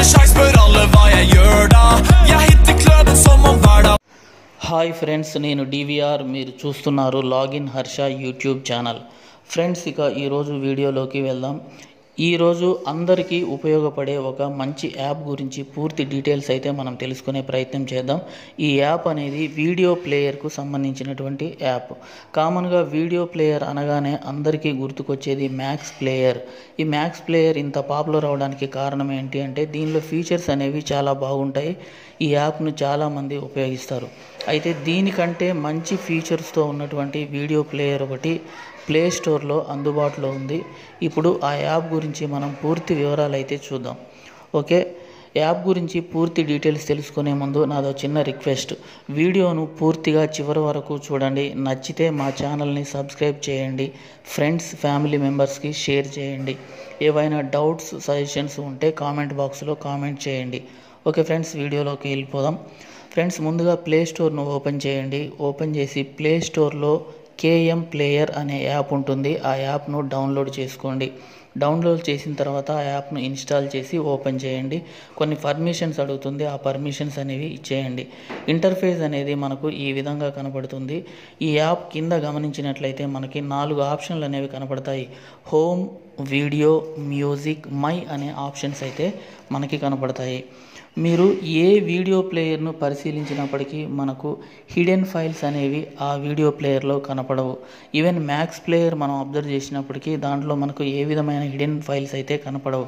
sjanse spør alle hva jeg gjør da. Jeg hitter kløden som om hver dag. Hi friends, నేను DVR. మీరు చూస్తున్నారు login Harsha YouTube channel. Friends, ఇక ఈరోజు వీడియోలోకి వెళ్దాం. ఈరోజు అందరికీ ఉపయోగపడే ఒక మంచి యాప్ గురించి పూర్తి డీటెయిల్స్ అయితే మనం తెలుసుకునే ప్రయత్నం చేద్దాం. ఈ యాప్ అనేది వీడియో ప్లేయర్కు సంబంధించినటువంటి యాప్. కామన్గా వీడియో ప్లేయర్ అనగానే అందరికీ గుర్తుకొచ్చేది మ్యాక్స్ ప్లేయర్. ఈ మ్యాక్స్ ప్లేయర్ ఇంత పాపులర్ అవడానికి కారణం ఏంటి అంటే దీనిలో ఫీచర్స్ అనేవి చాలా బాగుంటాయి. ఈ యాప్ను చాలామంది ఉపయోగిస్తారు. అయితే దీనికంటే మంచి ఫీచర్స్తో ఉన్నటువంటి వీడియో ప్లేయర్ ఒకటి ప్లే స్టోర్లో అందుబాటులో ఉంది. ఇప్పుడు ఆ యాప్ గురించి మనం పూర్తి వివరాలు అయితే చూద్దాం. ఓకే, యాప్ గురించి పూర్తి డీటెయిల్స్ తెలుసుకునే ముందు నాదో చిన్న రిక్వెస్ట్. వీడియోను పూర్తిగా చివరి వరకు చూడండి. నచ్చితే మా ఛానల్ని సబ్స్క్రైబ్ చేయండి. ఫ్రెండ్స్, ఫ్యామిలీ మెంబర్స్కి షేర్ చేయండి. ఏవైనా డౌట్స్, సజెషన్స్ ఉంటే కామెంట్ బాక్స్లో కామెంట్ చేయండి. ఓకే ఫ్రెండ్స్, వీడియోలోకి వెళ్ళిపోదాం. ఫ్రెండ్స్, ముందుగా ప్లే స్టోర్ను ఓపెన్ చేయండి. ఓపెన్ చేసి ప్లే స్టోర్లో కేఎం ప్లేయర్ అనే యాప్ ఉంటుంది. ఆ యాప్ను డౌన్లోడ్ చేసుకోండి. డౌన్లోడ్ చేసిన తర్వాత ఆ యాప్ను ఇన్స్టాల్ చేసి ఓపెన్ చేయండి. కొన్ని పర్మిషన్స్ అడుగుతుంది, ఆ పర్మిషన్స్ అనేవి ఇచ్చేయండి. ఇంటర్ఫేస్ అనేది మనకు ఈ విధంగా కనపడుతుంది. ఈ యాప్ కింద గమనించినట్లయితే మనకి 4 ఆప్షన్లు అనేవి కనపడతాయి. హోమ్, వీడియో, మ్యూజిక్, మై అనే ఆప్షన్స్ అయితే మనకి కనపడతాయి. మీరు ఏ వీడియో ప్లేయర్ను పరిశీలించినప్పటికీ మనకు హిడెన్ ఫైల్స్ అనేవి ఆ వీడియో ప్లేయర్లో కనపడవు. ఈవెన్ మ్యాక్స్ ప్లేయర్ మనం అబ్జర్వ్ చేసినప్పటికీ దాంట్లో మనకు ఏ విధమైన హిడెన్ ఫైల్స్ అయితే కనపడవు.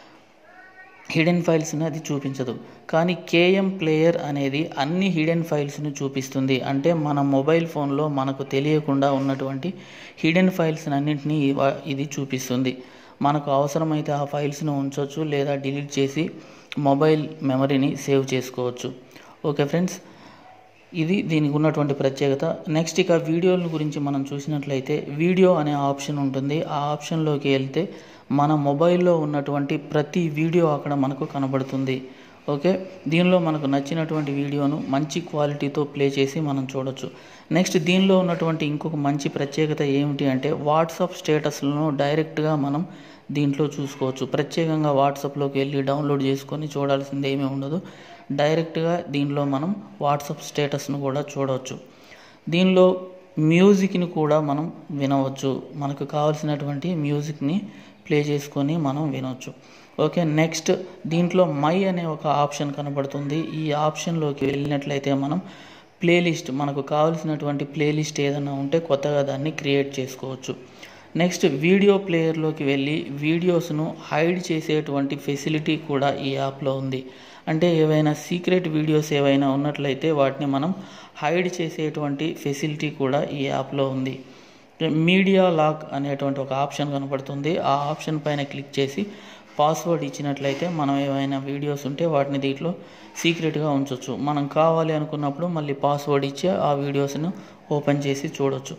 హిడెన్ ఫైల్స్ని అది చూపించదు. కానీ కేఎం ప్లేయర్ అనేది అన్ని హిడెన్ ఫైల్స్ను చూపిస్తుంది. అంటే మన మొబైల్ ఫోన్లో మనకు తెలియకుండా ఉన్నటువంటి హిడెన్ ఫైల్స్ అన్నింటినీ ఇది చూపిస్తుంది. మనకు అవసరమైతే ఆ ఫైల్స్ను ఉంచవచ్చు, లేదా డిలీట్ చేసి మొబైల్ మెమరీని సేవ్ చేసుకోవచ్చు. ఓకే ఫ్రెండ్స్, ఇది దీనికి ఉన్నటువంటి ప్రత్యేకత. నెక్స్ట్, ఇక వీడియోల గురించి మనం చూసినట్లయితే వీడియో అనే ఆప్షన్ ఉంటుంది. ఆ ఆప్షన్లోకి వెళ్తే మన మొబైల్లో ఉన్నటువంటి ప్రతి వీడియో అక్కడ మనకు కనబడుతుంది. ఓకే, దీనిలో మనకు నచ్చినటువంటి వీడియోను మంచి క్వాలిటీతో ప్లే చేసి మనం చూడొచ్చు. నెక్స్ట్, దీనిలో ఉన్నటువంటి ఇంకొక మంచి ప్రత్యేకత ఏమిటి అంటే వాట్సాప్ స్టేటస్లను డైరెక్ట్గా మనం దీంట్లో చూసుకోవచ్చు. ప్రత్యేకంగా వాట్సాప్లోకి వెళ్ళి డౌన్లోడ్ చేసుకొని చూడాల్సింది ఏమీ ఉండదు. డైరెక్ట్గా దీనిలో మనం వాట్సాప్ స్టేటస్ను కూడా చూడవచ్చు. దీనిలో మ్యూజిక్ని కూడా మనం వినవచ్చు. మనకు కావాల్సినటువంటి మ్యూజిక్ని ప్లే చేసుకొని మనం వినవచ్చు. ఓకే, నెక్స్ట్, దీంట్లో మై అనే ఒక ఆప్షన్ కనబడుతుంది. ఈ ఆప్షన్లోకి వెళ్ళినట్లయితే మనం ప్లేలిస్ట్, మనకు కావాల్సినటువంటి ప్లేలిస్ట్ ఏదైనా ఉంటే కొత్తగా దాన్ని క్రియేట్ చేసుకోవచ్చు. నెక్స్ట్, వీడియో ప్లేయర్లోకి వెళ్ళి వీడియోస్ను హైడ్ చేసేటువంటి ఫెసిలిటీ కూడా ఈ యాప్లో ఉంది. అంటే ఏవైనా సీక్రెట్ వీడియోస్ ఏవైనా ఉన్నట్లయితే వాటిని మనం హైడ్ చేసేటువంటి ఫెసిలిటీ కూడా ఈ యాప్లో ఉంది. మీడియా లాక్ అనేటువంటి ఒక ఆప్షన్ కనపడుతుంది. ఆ ఆప్షన్ పైన క్లిక్ చేసి పాస్వర్డ్ ఇచ్చినట్లయితే మనం ఏవైనా వీడియోస్ ఉంటే వాటిని దీంట్లో సీక్రెట్గా ఉంచవచ్చు. మనం కావాలి అనుకున్నప్పుడు మళ్ళీ పాస్వర్డ్ ఇచ్చి ఆ వీడియోస్ను ఓపెన్ చేసి చూడవచ్చు.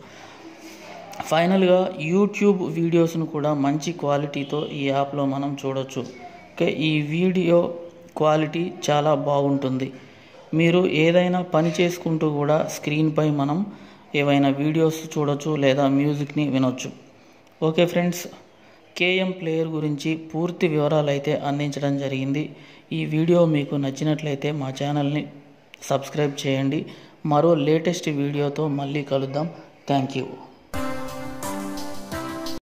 ఫైనల్గా, యూట్యూబ్ వీడియోస్ను కూడా మంచి క్వాలిటీతో ఈ యాప్లో మనం చూడవచ్చు. ఓకే, ఈ వీడియో క్వాలిటీ చాలా బాగుంటుంది. మీరు ఏదైనా పని చేసుకుంటూ కూడా స్క్రీన్పై మనం ఏవైనా వీడియోస్ చూడొచ్చు, లేదా మ్యూజిక్ని వినొచ్చు. ఓకే ఫ్రెండ్స్, కేఎం ప్లేయర్ గురించి పూర్తి వివరాలు అయితే అందించడం జరిగింది. ఈ వీడియో మీకు నచ్చినట్లయితే మా ఛానల్ని సబ్స్క్రైబ్ చేయండి. మరో లేటెస్ట్ వీడియోతో మళ్ళీ కలుద్దాం. Thank you.